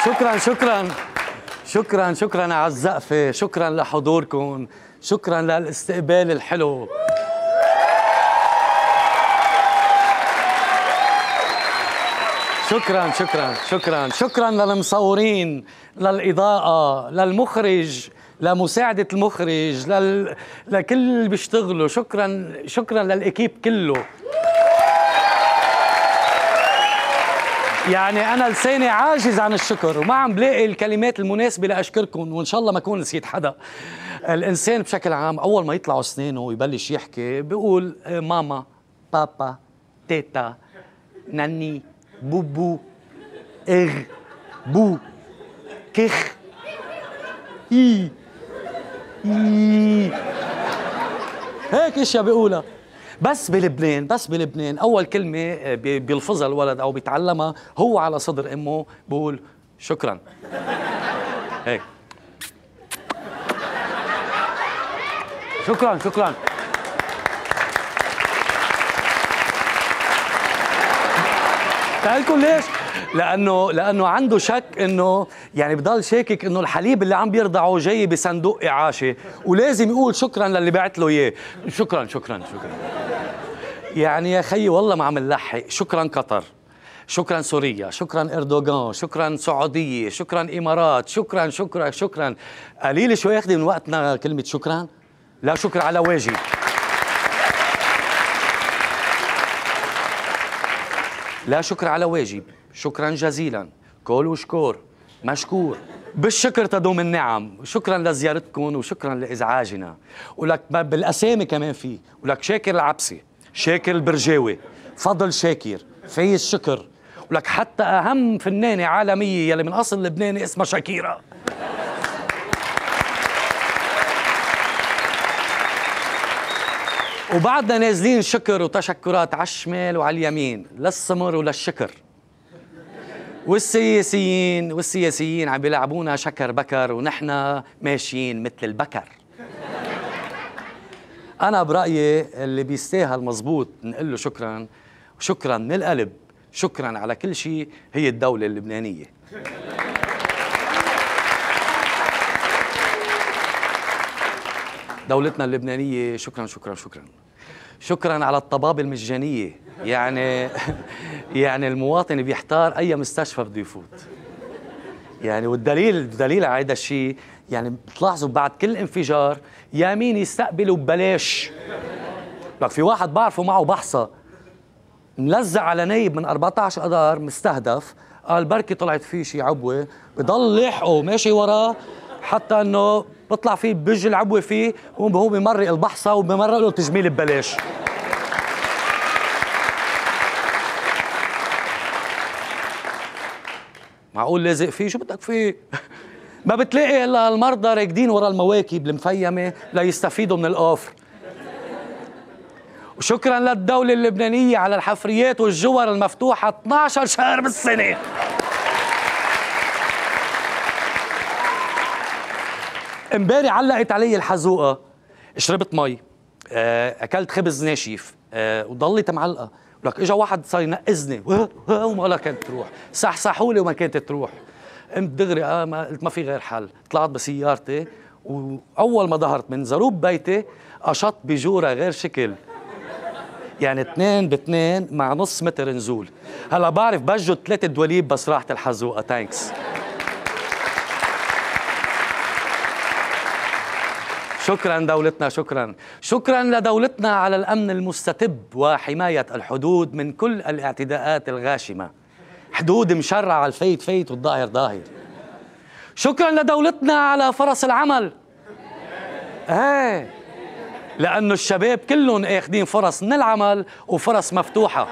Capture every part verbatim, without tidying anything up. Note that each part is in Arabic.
شكرا شكرا شكرا شكرا على الزقفة، شكرا لحضوركم، شكرا للاستقبال الحلو. شكرا شكرا شكرا شكرا للمصورين، للإضاءة، للمخرج، لمساعدة المخرج، لل... لكل اللي بيشتغلوا. شكرا شكرا للإكيب كله. يعني أنا لساني عاجز عن الشكر وما عم بلاقي الكلمات المناسبة لأشكركم، وإن شاء الله ما أكون نسيت حدا. الإنسان بشكل عام أول ما يطلعوا أسنانه ويبلش يحكي بيقول ماما، بابا، تيتا، ناني، بوبو، إغ، بو، كخ، إي إي، هيك اشياء بيقولها. بس بلبنان بس بلبنان أول كلمة بيلفظها الولد أو بيتعلمها هو على صدر أمه بقول شكرا. هيك شكرا شكرا. تعالكم ليش؟ لأنه لأنه عنده شك إنه يعني بضل شاكك إنه الحليب اللي عم بيرضعه جاي بصندوق إعاشة ولازم يقول شكرا للي بعت له إياه. شكرا شكرا شكرا. يعني يا خيي والله ما عم نلحق. شكرا قطر، شكرا سوريا، شكرا اردوغان، شكرا سعوديه، شكرا امارات، شكرا شكرا شكرا. قليل شوي ياخذ من وقتنا كلمه شكرا. لا شكر على واجب. لا شكر على واجب. شكرا جزيلا، كل وشكور، مشكور، بالشكر تدوم النعم. شكرا لزيارتكم وشكرا لازعاجنا. ولك بالاسامي كمان في ولك شاكر العبسي، شاكر البرجاوي، فضل شاكر، فايز شكر، ولك حتى أهم فنانة عالمية يلي من أصل لبناني اسمها شاكيرا. وبعدنا نازلين شكر وتشكرات على الشمال وعلى اليمين، للسمر وللشكر. والسياسيين والسياسيين عم بيلعبونا شكر بكر ونحن ماشيين مثل البكر. أنا برأيي اللي بيستاهل مزبوط نقول له شكراً، شكراً من القلب، شكراً على كل شيء، هي الدولة اللبنانية. دولتنا اللبنانية شكراً شكراً شكراً. شكراً على الطبابة المجانية، يعني يعني المواطن بيحتار أي مستشفى بده يفوت. يعني والدليل الدليل على هذا الشيء يعني بتلاحظوا بعد كل انفجار يمين يستقبلوا ببلاش. لك في واحد بعرفه معه بحصة ملزق على نايب من أربعة عشر أذار مستهدف، قال بركي طلعت فيه شي عبوة، بضل لاحقه ماشي وراه حتى انه بيطلع فيه بج العبوة فيه، هو بمرق البحصة وبمرق له تجميل ببلاش. معقول لازق فيه؟ شو بدك فيه؟ ما بتلاقي الا المرضى راكدين ورا المواكب المفيمه ليستفيدوا من القفر. وشكرا للدوله اللبنانيه على الحفريات والجور المفتوحه اثني عشر شهر بالسنه. امبارح علقت علي الحزوقه، شربت مي، اكلت خبز ناشف وضليت معلقه، ولك اجى واحد صار ينقزني وما كانت تروح، صحصحوا لي وما كانت تروح. قمت دغري اه ما قلت ما في غير حل، طلعت بسيارتي واول ما ظهرت من زروب بيتي قشطت بجوره غير شكل، يعني اثنين باثنين مع نص متر نزول. هلا بعرف بجوا ثلاثة دواليب بس راحت الحزوقه. ثانكس. شكرا دولتنا، شكرا شكرا لدولتنا على الامن المستتب وحمايه الحدود من كل الاعتداءات الغاشمه. حدود مشرعه، الفيت فيت والظاهر ظاهر. شكرا لدولتنا على فرص العمل. ايه لانه الشباب كلهم اخذين فرص من العمل وفرص مفتوحه.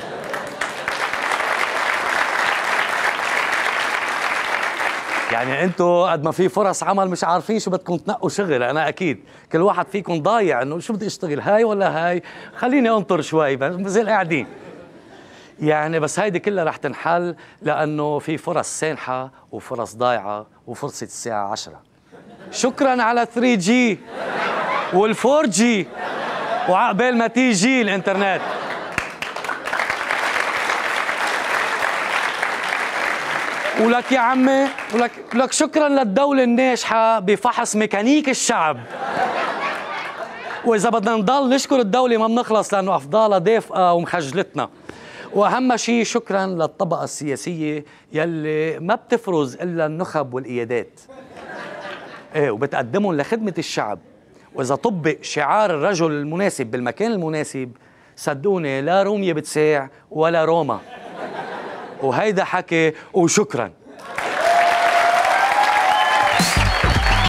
يعني انتوا قد ما في فرص عمل مش عارفين شو بدكم تنقوا شغل. انا اكيد كل واحد فيكم ضايع انه شو بدي اشتغل، هاي ولا هاي، خليني انطر شوي زي قاعدين. يعني بس هيدي كلها رح تنحل لانه في فرص سانحه وفرص ضايعه وفرصه الساعه عشرة. شكرا على ثري جي والفور جي وعقبال ما تيجي الانترنت. ولك يا عمي، ولك لك شكرا للدولة الناجحة بفحص ميكانيك الشعب. وإذا بدنا نضل نشكر الدولة ما بنخلص، لأنه أفضالها دافئة ومخجلتنا. وأهم شيء شكرا للطبقة السياسية يلي ما بتفرز إلا النخب والإيادات، إيه، وبتقدمهم لخدمة الشعب. وإذا طبق شعار الرجل المناسب بالمكان المناسب، صدقوني لا رومية بتساع ولا روما. وهيدا حكي وشكرا.